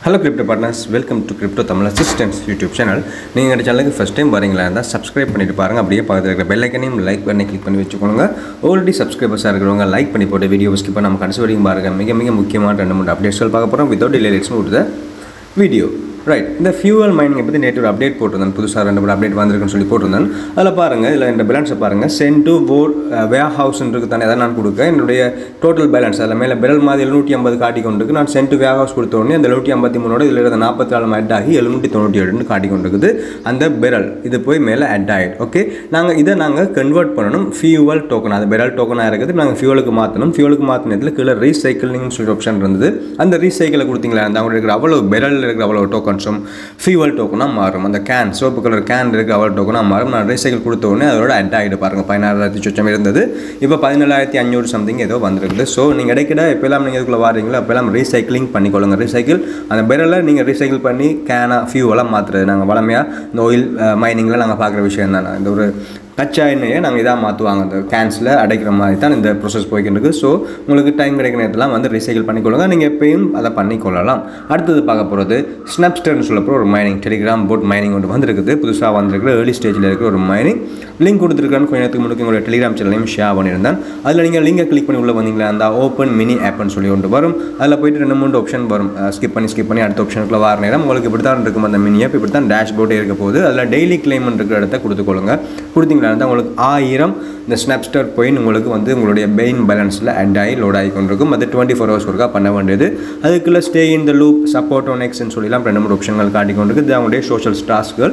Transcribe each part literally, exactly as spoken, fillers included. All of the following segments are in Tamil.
Hello crypto partners, welcome to crypto.There assistance YouTube channel. நீங்க இந்த சேனலுக்கு first time வரீங்களா இருந்தா subscribe பண்ணிட்டு பாருங்க. அப்படியே பக்கத்துல இருக்கிற bell icon-ஐயும் like பண்ணி click பண்ணி வெச்சுக்கோங்க. Already subscribers இருக்கிறவங்க like பண்ணி போட்ட வீடியோவை skip பண்ணாம கடைசி வரைக்கும் பாருங்க. மிக மிக முக்கியமான ரெண்டு மூணு அப்டேட்ஸ்கள் பார்க்க போறோம். Without delay let's move to the video. Right, இந்த fuel mining பத்தி நேற்று ஒரு அப்டேட் போட்டுருந்தேன். புதுசா ரெண்டு மூணு அப்டேட் வந்திருக்குன்னு சொல்லி போட்டுருந்தேன். அதுல பாருங்க, இதுல இந்த பேலன்ஸ் பாருங்க. send to warehouse ன்றது தானே அத நான் கொடுக்க. என்னுடைய டோட்டல் பேலன்ஸ் அதுல மேல பெரல் மாதிரி எழுநூற்று ஐம்பது காட்டி கொண்டிருக்கு. நான் send to warehouse கொடுத்த உடனே அந்த எழுநூற்று ஐம்பத்தி மூன்று ஓட இதுல இருந்த நாற்பத்தி நாலு ஆட் ஆகி எழுநூற்று தொண்ணூற்று ஏழு ன்னு காட்டி கொண்டிருக்குது. அந்த பெரல் இது போய் மேல ஆட் ஆயிடு. ஓகே, நாங்க இத நாங்க கன்வர்ட் பண்ணனும் fuel token. அது பெரல் டோக்கனா இருக்குது. நாங்க fuelக்கு மாத்தணும். fuelக்கு மாத்தினதுல கீழ ரீசைக்கிளிங் சொல்லி ஆப்ஷன் இருந்தது. அந்த ரீசைக்கிள கொடுத்தீங்களா அந்த உங்களுக்கு அவ்வளவு பெரல் இருக்கிற அவ்வளவு டோக்கன் fuel token மாறும். அந்த can சோப்பு கலர் can இருக்கு அவள் டோக்கனா மாறும். நான் ரீசைக்கிள் கொடுத்த உடனே அதோட ஆட் ஆயிடு பாருங்க. பதினாறாயிரத்து சொச்சம் இருந்தது. இப்போ பதினேழாயிரத்து ஐநூறு சம்திங் ஏதோ வந்திருக்குது. சோ நீங்க இடைக்கிட எப்பலாம் நீங்க இதுக்குள்ள வாரீங்களோ அப்பலாம் ரீசைக்கிளிங் பண்ணிக்கொள்ளுங்க. ரீசைக்கிள் அந்த பெரல்ல நீங்க ரீசைக்கிள் பண்ணி கேனா fuel-ஆ மாத்துறது. நாங்க வளமையா இந்த oil மைனிங்ல நாங்க பார்க்குற விஷயம் தான். இந்த ஒரு கச்சா எண்ணெயை நாங்கள் இதாக மாற்றுவாங்க. அந்த கேன்ஸில் அடைக்கிற மாதிரி தான் இந்த ப்ரோசஸ் போய்கிட்டு இருக்குது. ஸோ உங்களுக்கு டைம் கிடைக்கிற நேரத்தில் வந்து ரீசைக்கிள் பண்ணிக்கொள்ளுங்க. நீங்கள் எப்பயும் அதை பண்ணிக்கொள்ளலாம். அடுத்தது பார்க்க போகிறது ஸ்னாப்ஸ்டர்னு சொல்லப்போ ஒரு மைனிங் டெலிகிராம் போட் மைனிங் ஒன்று வந்துருக்குது. புதுசாக வந்திருக்கிற ஏர்லி ஸ்டேஜில் இருக்கிற ஒரு மைனிங் லிங்க் கொடுத்துருக்கான்னு கொஞ்ச நேரத்துக்கு முன்னாடி உங்களுடைய டெலிகிராம் சேனலையும் ஷேர் பண்ணியிருந்தேன். அதில் நீங்கள் லிங்கை கிளிக் பண்ணி உள்ள வந்தீங்களா அந்த ஓப்பன் மினி ஆப்னு சொல்லி ஒன்று வரும். அதில் போய்ட்டு ரெண்டு மூணு ஆப்ஷன் வரும். ஸ்கிப் பண்ணி ஸ்கிப் பண்ணி அடுத்த ஆப்ஷனுக்குள்ள வர நேரம் உங்களுக்கு இப்படி தான் இருக்கும். அந்த மினி ஆப் இப்படி தான் டேஷ்போர்டே இருக்க போகுது. அதில் டெய்லி கிளைம் இருக்கிற இடத்த கொடுத்துக்கொள்ளுங்க. கொடுத்தீங்களா இருந்தால் உங்களுக்கு ஆயிரம் இந்த ஸ்னாப்ஸ்டார் பாயிண்ட் உங்களுக்கு வந்து உங்களுடைய பெயின் பேலன்ஸில் ஆட் ஆகி லோட் ஆகி கொண்டிருக்கும். அது டுவெண்ட்டி ஃபோர் ஹவர்ஸ் ஒர்க்காக பண்ண வேண்டியது. அதுக்குள்ளே stay in the loop support one எக்ஸ்ன்னு சொல்லிலாம் ரெண்டு மூணு ஆப்ஷன்கள் காட்டி கொண்டிருக்கு. இது அவங்களுடைய சோஷியல் டாஸ்க்கள்.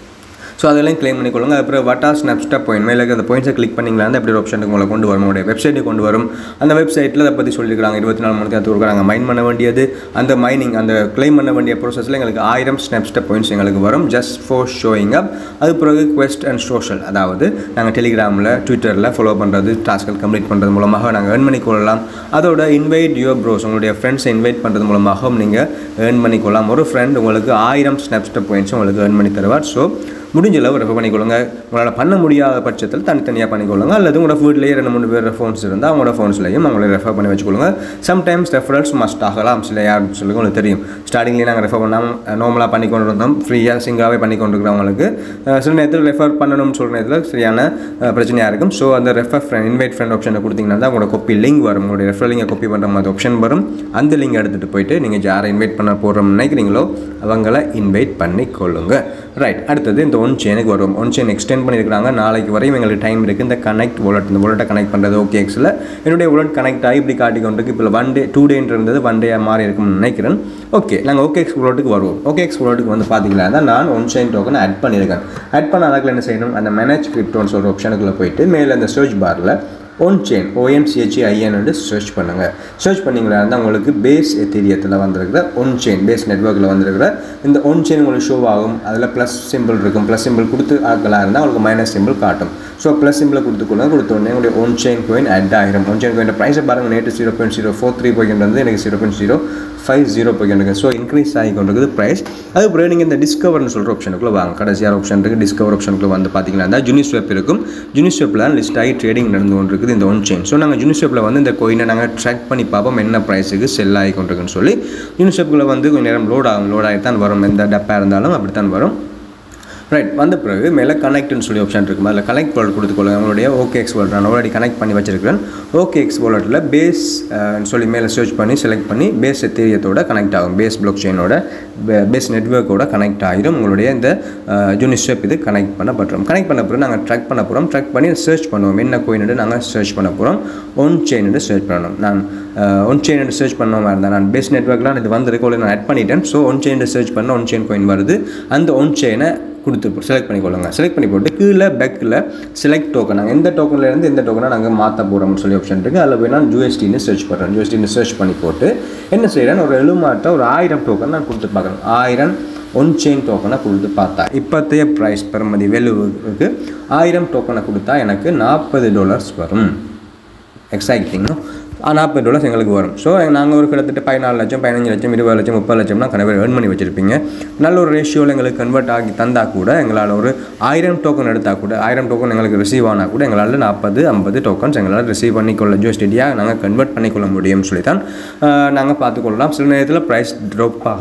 ஸோ அதெல்லாம் கிளைம் பண்ணிக்கொள்ளுங்க. அப்புறம் வட்டா ஸ்னாப்ஸ்டார் பாயிண்ட் மேலே அந்த பாயிண்ட்ஸை கிளிக் பண்ணிங்களா அந்த அப்படி ஒரு ஆப்ஷனுக்கு உங்களை கொண்டு வரும். உங்களுடைய வெப்சைட்டுக்கு கொண்டு வரும். அந்த வெப்சைட்டில் அதை பற்றி சொல்லியிருக்காங்க. இருபத்தி நாலு மணி நேரத்துக்கு நாங்கள் மைன் பண்ண வேண்டியது அந்த மைனிங் அந்த கிளைம் பண்ண வேண்டிய ப்ரோசஸில் எங்களுக்கு ஆயிரம் ஸ்னாப்ஸ்டார் பாயிண்ட்ஸ் எங்களுக்கு வரும். Just for showing up. அது பிறகு குவெஸ்ட் அண்ட் சோஷியல், அதாவது நாங்கள் டெலிகிராமில் ட்விட்டரில் ஃபாலோ பண்ணுறது டாஸ்கள் கம்ப்ளீட் பண்ணுறது மூலமாக நாங்கள் ஏர்ன் பண்ணிக்கொள்ளலாம். அதோட இன்வைட் யுவர் ப்ரோஸ் உங்களுடைய ஃப்ரெண்ட்ஸை இன்வைட் பண்ணுறது மூலமாகவும் நீங்கள் ஏர்ன் பண்ணிக்கொள்ளலாம். ஒரு ஃப்ரெண்ட் உங்களுக்கு ஆயிரம் ஸ்னாப்ஸ்டார் பாயிண்ட்ஸும் உங்களுக்கு ஏர்ன் பண்ணி தருவார். ஸோ முடிஞ்ச அளவு ரெஃபர் பண்ணிக்கொள்ளுங்க. உங்களால் பண்ண முடியாத பட்சத்தில் தனித்தனியாக பண்ணிக்கொள்ளுங்க. அல்லது உங்களோட வீட்லேயே ரெண்டு மூணு பேர் ஃபோன்ஸ் இருந்தால் அவங்களோட ஃபோன்ஸ்லையும் அவங்கள ரெஃபர் பண்ணி வச்சுக்கொள்ளுங்க. சம்டைம்ஸ் ரெஃபரல்ஸ் மஸ்ட் ஆகலாம். சில யார் சொல்லுங்க உங்களுக்கு தெரியும். ஸ்டார்டிங்லேயே நாங்கள் ரெஃபர் பண்ணாமல் நார்மலாக பண்ணி கொண்டு இருந்தோம். ஃப்ரீயாக சிங்காகவே பண்ணி கொண்டு இருக்கிறவங்களுக்கு சில நேரத்தில் ரெஃபர் பண்ணணும்னு சொல்கிற நேரத்தில் சரியான பிரச்சனையாக இருக்கும். ஸோ அந்த ரெஃபர் ஃப்ரெண்ட் இன்வைட் ஃப்ரெண்ட் ஆப்ஷனை கொடுத்தீங்கன்னா தான் உங்களோட கொப்பி லிங்க் வரும். உங்களுடைய ரெஃபர் லிங்கை கொப்பி பண்ணுற மாதிரி ஆப்ஷன் வரும். அந்த லிங்க் எடுத்துகிட்டு போயிட்டு நீங்கள் யாரை இன்வைட் பண்ண போகிறோம்னு நினைக்கிறீங்களோ அவங்கள இன்வைட் பண்ணி கொள்ளுங்க. ரைட், அடுத்தது இந்த ஒன் செயினுக்கு வரும். ஒன் செயின் எக்ஸ்டெண்ட் பண்ணியிருக்காங்க. நாளைக்கு வரையும் எங்களுக்கு டைம் இருக்குது. இந்த கனெக்ட் வாலெட் இந்த வாலெட்டை கனெக்ட் பண்ணுறது ஓகே எக்ஸில் என்னுடைய வாலெட் கனெக்ட் ஆகி இப்படி காட்டி கொண்டிருக்கு. இப்போ ஒன் டே டூ டேன்னு இருந்தது ஒன் டே மாறி இருக்கும்னு நினைக்கிறேன். ஓகே, நாங்கள் ஓகே எக்ஸ் வாலெட்டுக்கு வருவோம். ஓகே எக்ஸ் வாலெட்டுக்கு வந்து பார்த்தீங்களா தான் நான் ஒன் செயின் டோக்கன் ஆட் பண்ணியிருக்கேன். ஆட் பண்ண அதுக்குள்ள என்ன செய்யணும், அந்த மேனேஜ் கிரிப்டோன்னு சொல்கிற ஆப்ஷனுக்குள்ளே போயிட்டு மேலே அந்த சர்ச் பாரில் onchain onchain வந்து சர்ச் பண்ணுங்க. சர்ச் பண்ணிங்களா இருந்தால் உங்களுக்கு பேஸ் எத்தீரியத்தில் வந்திருக்கிற onchain பேஸ் நெட்வொர்க்கில் வந்திருக்கிற இந்த onchain உங்களுக்கு ஷோ ஆகும். அதில் ப்ளஸ் சிம்பிள் இருக்கும். ப்ளஸ் சிம்பிள் கொடுத்து ஆக்கலாம் இருந்தால் உங்களுக்கு மைனஸ் சிம்பிள் காட்டும். ஸோ ப்ளஸ் சிம்பிளை கொடுத்துக்கொள்ள கொடுத்த உடனே உங்களுடைய onchain coin ஆட் ஆகிரும். onchain coin ப்ரைஸை பாருங்கள். நேற்று zero point zero four three போய்கிட்டு வந்து எனக்கு zero point zero five zero போய்கிட்டு. ஸோ இன்க்ரீஸ் ஆகி கொண்டிருக்குது ப்ரைஸ். அதுக்கப்புறம் நீங்கள் இந்த டிஸ்கவர்னு சொல்கிற ஆப்ஷனுக்குள்ளே வாங்க. கடைசியாக ஆப்ஷன் இருக்குது. டிஸ்கவர் ஆப்ஷனுக்குள்ள வந்து பார்த்தீங்கன்னா இருந்தால் ஜுனிஸ்வெப் இருக்கும். ஜுனிஸ்வெப்பில் லிஸ்ட் ஆகி ட்ரேடிங் நடந்து கொண்டு இருக்குது இந்த onchain. ஸோ நாங்கள் ஜுனிஸ்வெப்பில் வந்து இந்த கோயினை நாங்கள் ட்ராக் பண்ணி பார்ப்போம் என்ன ப்ரைஸுக்கு செல் ஆகி கொண்டிருக்குன்னு சொல்லி. ஜுனிஸ்வெப்பில் வந்து கொஞ்சம் நேரம் லோட் ஆகும். லோட் ஆகி தான் வரும். எந்த டப்பாக இருந்தாலும் அப்படி தான் வரும். ரைட், வந்த பிறகு மேலே கனெக்ட்னு சொல்லி ஆப்ஷன் இருக்கும். அதில் கனெக்ட் வாலெட் கொடுத்துக்கொள்ளுங்க. உங்களுடைய ஓகே எக்ஸ் வாலெட் நான் ஆல்ரெடி கனெக்ட் பண்ணி வச்சிருக்கிறேன். ஓகே எக்ஸ் வாலெட்டில் பேஸ் சொல்லி மேலே சர்ச் பண்ணி செலக்ட் பண்ணி பேஸ் எத்தீரியத்தோட கனெக்ட் ஆகும். பேஸ் பிளாக் செயினோட பேஸ் நெட்வொர்க்கோட கனெக்ட் ஆகிடும். உங்களுடைய இந்த ஜுனிஸ்வெப் இது கனெக்ட் பண்ணப்பட்டுரும். கனெக்ட் பண்ண பிறகு நாங்கள் ட்ராக் பண்ண போகிறோம். ட்ராக் பண்ணி சர்ச் பண்ணுவோம். என்ன கோயின்னு நாங்கள் சர்ச் பண்ண போகிறோம். onchain சர்ச் பண்ணணும். நான் onchain சர்ச் பண்ணாமல் இருந்தேன். நான் பேஸ் நெட்வொர்க்லாம் இது வந்திருக்கு. நான் ஆட் பண்ணிட்டேன். ஸோ onchain சர்ச் பண்ண onchain கோயின் வருது. அந்த onchain கொடுத்து செலக்ட் பண்ணிக்கொள்ளுங்க. செலக்ட் பண்ணி போட்டு கீழே பேக்கில் செலக்ட் டோக்கன் நாங்கள் எந்த டோக்கன்லேருந்து எந்த டோக்கனை நாங்கள் மாற்ற போகிறோம்னு சொல்லி ஆப்ஷன் இருக்குது. அதில் போய் நான் யூஎஸ்டின்னு சர்ச் பண்ணுறேன். யூஎஸ்டின்னு சர்ச் பண்ணி போட்டு என்ன செய்கிறேன், ஒரு எழுமாட்ட ஒரு ஆயிரம் டோக்கன் நான் கொடுத்து பார்க்குறேன். ஆயிரம் onchain டோக்கனை கொடுத்து பார்த்தா இப்போத்தைய ப்ரைஸ் பெறுமதி வேல்யூவுக்கு ஆயிரம் டோக்கனை கொடுத்தா எனக்கு நாற்பது டாலர்ஸ் வரும். எக்ஸைட்டிங்கும் நாற்பது டாலர்ஸ் எங்களுக்கு வரும். ஸோ நாங்கள் ஒரு கிட்டத்தட்ட பதினாலு லட்சம் பதினஞ்சு லட்சம் இருபது லட்சம் முப்பது லட்சம்னா கணவர் ஏர்ன் பண்ணி வச்சுருப்பீங்க. நல்ல ஒரு ரேஷியோவில் எங்களுக்கு கன்வெர்ட் ஆகி தந்தால் கூட எங்களால் ஒரு ஆயிரம் டோக்கன் எடுத்தால் கூட ஆயிரம் டோக்கன் எங்களுக்கு ரிசீவ் ஆனால் கூட எங்களால் நாற்பது ஐம்பது டோக்கன்ஸ் எங்களால் ரிசீவ் பண்ணிக்கொள்ள யூஎஸ்டியாக நாங்கள் கன்வெர்ட் பண்ணிக்கொள்ள முடியும்னு சொல்லி தான் நாங்கள் பார்த்துக்கொள்ளலாம். சில நேரத்தில் ப்ரைஸ் ட்ராப் ஆகலாம்.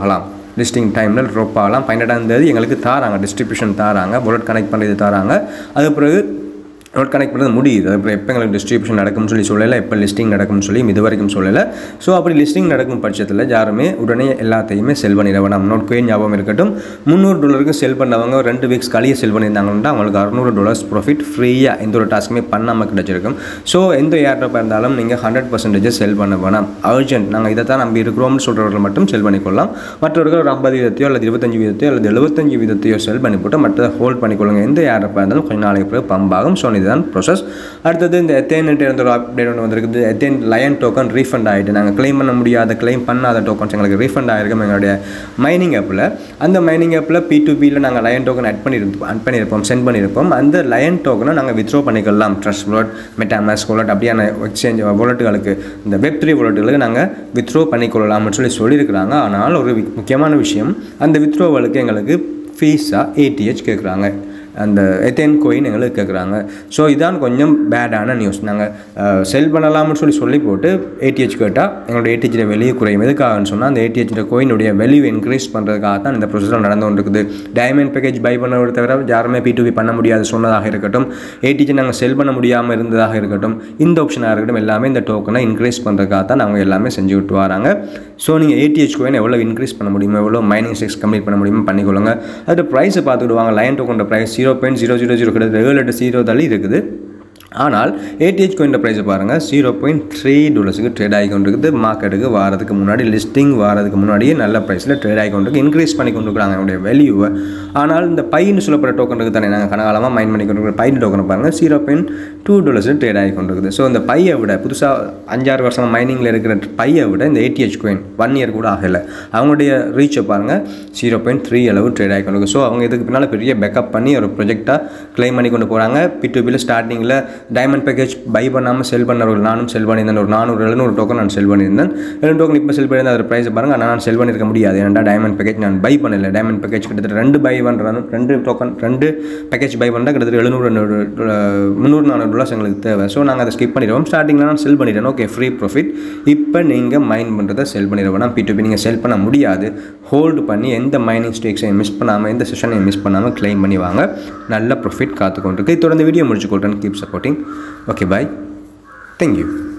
லிஸ்டிங் டைமில் ட்ராப் ஆகலாம். பன்னெண்டாம் தேதி எங்களுக்கு தாராங்க, டிஸ்ட்ரிபியூஷன் தாராங்க, வாலெட் கனெக்ட் பண்ணுறது தாராங்க. அது பிறகு வாலெட் கனெக்ட் பண்ணுறது முடியுது. அப்புறம் எப்போ எங்களுக்கு டிஸ்ட்ரிபியூஷன் நடக்கும்னு சொல்லி சொல்லலை, எப்போ லிஸ்டிங் நடக்கும்னு சொல்லி இது வரைக்கும் சொல்லலை. ஸோ அப்படி லிஸ்டிங் நடக்கும் பட்சத்தில் யாருமே உடனே எல்லாத்தையுமே செல் பண்ணிட வேணாம். நோட் கோயின் ஞாபகம் இருக்கட்டும், முந்நூறு டாலருக்கு செல் பண்ணவங்க ரெண்டு வீக்ஸ் கழிய செல் பண்ணியிருந்தாங்கன்னா அவங்களுக்கு அறுநூறு டாலர்ஸ் ப்ராஃபிட் ஃப்ரீயாக எந்த ஒரு டாஸ்க்குமே பண்ணாமல் கிடச்சிருக்கும். ஸோ எந்த ஏர்ட்ராப்பாக இருந்தாலும் நீங்கள் ஹண்ட்ரட் பர்சன்டேஜ் செல் பண்ண வேணாம். அர்ஜென்ட் நாங்கள் இதை தான் நம்பி இருக்கிறோம்னு சொல்கிறவர்கள் மட்டும் செல் பண்ணிக்கொள்ளலாம். மற்றவர்கள் ஒரு ஐம்பது வீதத்தையோ அல்லது இருபத்தஞ்சு வீதத்தையோ அல்லது எழுபத்தஞ்சு வீதத்தையோ செல் பண்ணி போட்டு மற்றதை ஹோல்ட் பண்ணிக்கொள்ளுங்க. எந்த ஏர்ட்ராப்பாக இருந்தாலும் கொஞ்சம் நாளைக்கு பிறகு பம்ப் ஆகும். ஸோ இதுதான் ப்ரோசஸ். அடுத்தது இந்த எத்தேன் இருந்த ஒரு அப்டேட் ஒன்று வந்திருக்குது. எத்தேன் லயன் டோக்கன் ரீஃபண்ட் ஆகிட்டு நாங்கள் கிளைம் பண்ண முடியாத கிளைம் பண்ணாத டோக்கன்ஸ் எங்களுக்கு ரீஃபண்ட் ஆகிருக்கும் எங்களுடைய மைனிங் ஆப்பில். அந்த மைனிங் ஆப்பில் பி டு பியில் நாங்கள் லயன் டோக்கன் ஆட் பண்ணியிருப்போம் ஆட் பண்ணியிருப்போம் சென்ட் பண்ணியிருப்போம். அந்த லயன் டோக்கனை நாங்கள் வித்ரோ பண்ணிக்கலாம். ட்ரஸ்ட் வாலெட், மெட்டாமாஸ்க் வாலெட் அப்படியான எக்ஸ்சேஞ்ச் வாலெட்டுகளுக்கு, இந்த வெப் த்ரீ வாலெட்டுகளுக்கு நாங்கள் வித்ரோ பண்ணிக்கொள்ளலாம்னு சொல்லி சொல்லியிருக்கிறாங்க. ஆனால் ஒரு முக்கியமான விஷயம், அந்த வித்ரோவலுக்கு எங்களுக்கு ஃபீஸாக ஏடிஹெச் கேட்குறாங்க, அந்த எத்தேன் கோயின் எங்களுக்கு கேட்குறாங்க. ஸோ இதான் கொஞ்சம் பேடான நியூஸ். நாங்கள் செல் பண்ணலாம்னு சொல்லி சொல்லி போட்டு ஏடிஹெச் கேட்டால் எங்களோட ஏடிஹெச்சில் வெளியே குறையும். எதுக்காகன்னு சொன்னால் அந்த ஏடிஹெச்சில் கோயினுடைய வேல்யூ இன்க்ரீஸ் பண்ணுறதுக்காக தான் இந்த ப்ரொசஸில் நடந்து கொண்டிருக்குது. டைமண்ட் பேக்கேஜ் பை பண்ணதை தவிர யாருமே பி டு பி பண்ண முடியாது சொன்னதாக இருக்கட்டும், ஏடிஹெச் நாங்கள் செல் பண்ண முடியாமல் இருந்ததாக இருக்கட்டும், இந்த ஆப்ஷனாக இருக்கட்டும், எல்லாமே இந்த டோக்கனை இன்க்ரீஸ் பண்ணுறதுக்காக தான் அவங்க எல்லாமே செஞ்சு விட்டு வராங்க. ஸோ நீங்கள் ஏடிஹெச் கோயின் எவ்வளோ இன்க்ரீஸ் பண்ண முடியுமோ, எவ்வளோ மைனிங் ஸ்டேக்ஸ் கம்ப்ளீட் பண்ண முடியுமோ பண்ணிக்கொள்ளுங்க. அது ப்ரைஸை பார்த்துக்கிடுவாங்க. Lion token price zero point zero zero zero கிட்டத்தட்ட ஏழு எட்டு ஜீரோ தள்ளி இருக்குது. ஆனால் ஏடிஹெச் கோயின் ப்ரைஸை பாருங்கள், ஜீரோ பாயிண்ட் த்ரீ டாலர்ஸுக்கு ட்ரேட் ஆகி கொண்டிருக்குது. மார்க்கெட்டுக்கு வாரதுக்கு முன்னாடி, லிஸ்டிங் வாரதுக்கு முன்னாடியே நல்ல ப்ரைஸில் ட்ரேட் ஆகி கொண்டிருக்கு, இன்க்ரீஸ் பண்ணி கொண்டு இருக்கிறாங்க என்னுடைய வேல்யூவை. ஆனால் இந்த பைன்னு சொல்லப்படுற டோக்கன் இருக்குது தானே, நாங்கள் கனகாலமாக மைன் பண்ணி கொண்டு இருக்கிற பைன் டோக்கனை பாருங்கள், ஜீரோ பாயிண்ட் டூ டாலர்ஸில் ட்ரேட் ஆகி கொண்டிருக்குது. ஸோ இந்த பையை விட புதுசாக அஞ்சாறு வருஷம் மைனிங்கில் இருக்கிற பையை விட இந்த ஏடிஹெச் கோயின் ஒன் இயர் கூட ஆகலை, அவங்களுடைய ரீச்சை பாருங்கள், ஜீரோ பாயிண்ட் த்ரீ அளவு ட்ரேட் ஆகி கொண்டிருக்கு. ஸோ அவங்க இதுக்கு பின்னால் பெரிய பேக்கப் பண்ணி ஒரு ப்ரொஜெக்டாக கிளைம் பண்ணி கொண்டு போகிறாங்க. பி டு பியில் ஸ்டார்டிங்கில் டைமண்ட் பேக்கேஜ் பை பண்ணாமல் செல் பண்ணவர்கள் நானும் செல் பண்ணியிருந்தேன். ஒரு நானூறு எழுநூறு டோக்கன் நான் செல் பண்ணியிருந்தேன். எழுநூறு டோக்கன் இப்போ செல் பண்ணியிருந்தேன். அதோட ப்ரைஸ் பாருங்கள். ஆனால் நான் செல் பண்ணியிருக்க முடியாது, ஏன்னா டைமண்ட் பேக்கேஜ் நான் பை பண்ணலை. டைமண்ட் பேக்கேஜ் கிட்டத்தட்ட ரெண்டு பை பண்ணுறாங்க, ரெண்டு டோக்கன் ரெண்டு பேக்கேஜ் பை பண்ணால் கிட்டத்தட்ட எழுநூறு முந்நூறு நானூறு டாலர்ஸ் எங்களுக்கு தேவை. ஸோ நாங்கள் அதை ஸ்கிப் பண்ணிடுவோம். ஸ்டார்டிங்கில் நான் செல் பண்ணிடுறேன், ஓகே ஃப்ரீ ப்ராஃபிட். இப்போ நீங்கள் மைன் பண்ணுறதை செல் பண்ணிடுவோம்னா பி டு பி நீங்கள் செல் பண்ண முடியாது. ஹோல்டு பண்ணி எந்த மைனிங் ஸ்டேக்ஸையும் மிஸ் பண்ணாமல், எந்த செஷனையும் மிஸ் பண்ணாமல் கிளைம் பண்ணி வாங்க. நல்ல ப்ராஃபிட் காத்துக்கொண்டிருக்கு. தொடர்ந்து வீடியோ முடிச்சுக்கொள்கிறேன். Keep supporting. Okay, bye. Thank you.